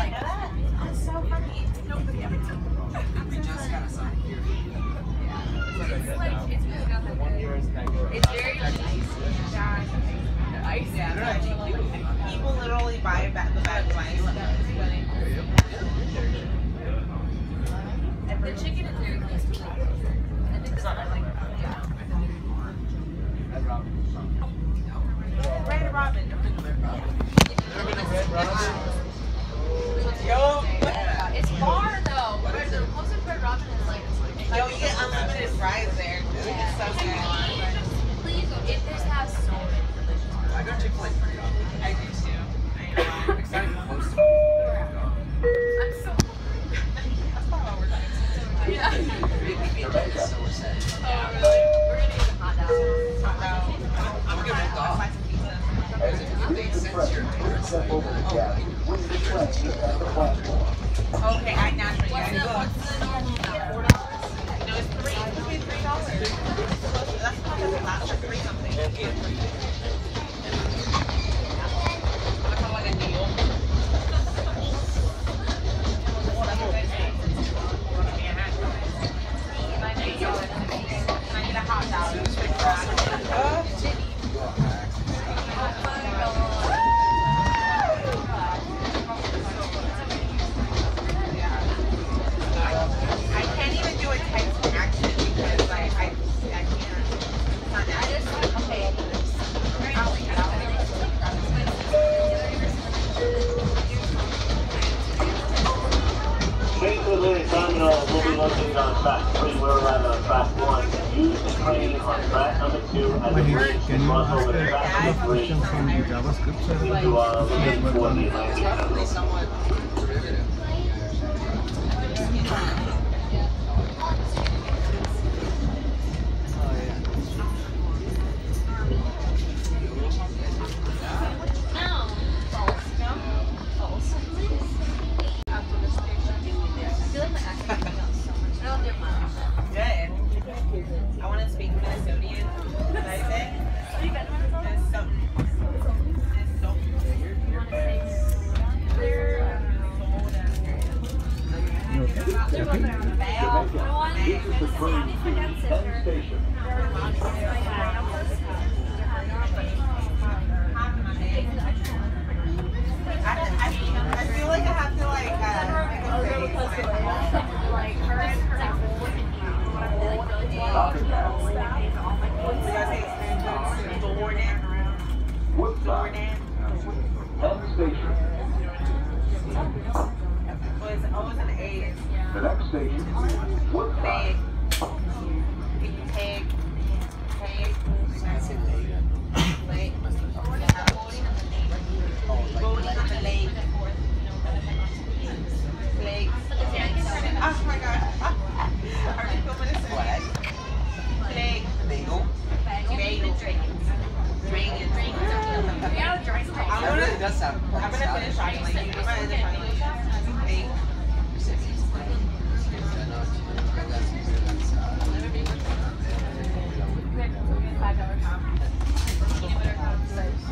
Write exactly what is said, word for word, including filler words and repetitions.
like that? That's so funny. Nobody ever took it. We just got a sign here. It's like, it's really not that good. It's very nice. Yeah, ice. Yeah, they're actually cute. People literally buy back the bag of ice. The chicken is very crispy. I think that's not like that. Yeah. Red Robin. Red Robin. Yo. It's far though. Whereas the closest Red Robin is like. Yo, you get unlimited fries there. Yeah. It's so good. Please, it just has so many delicious. I got Chick-fil-A pretty often. I do too. I know. I'm excited to post it. I'm so. That's probably what we're doing. Yeah. So we're set. Oh, really? We're gonna get a hot dog. Hot dog. I'm gonna get I'll off. buy some pizza. Because if it makes sense here, it's like, oh, Okay, I naturally. What's I the, go. what's the normal now? Four dollars? No, it's three. It's gonna be three dollars. That's not the last like three something. That's not like a deal. Can I get a hot dog? Oh, I can't even do a text accent because like I, I can't. It's not I natural. just, okay. Train to the Lirr Terminal will be located on track three. We're arriving on track one. Use the train on track number two as a bridge to cross over to track number three into uh, Lirr for the Atlantic Terminal. somewhat derivative. No. False. No. False. After this picture. I feel like my accent is out so much. I don't do much. Good. I want to speak Minnesotian. Did I say? It's something. It's something. I, I, I feel like I have to like Woodside. Penn Station. The next station, Woodside. Pig. Pig. I say leg. Leg. Oh, like Voting on the leg. Leg. Oh my god. Are we filming this? Flag. Leg. Bagel. Bagel. Dragon. That really does sound I'm like gonna finish Scottish. shopping like you. I'm gonna finish shopping like you. Leg. Five dollar comp. Peanut butter cups.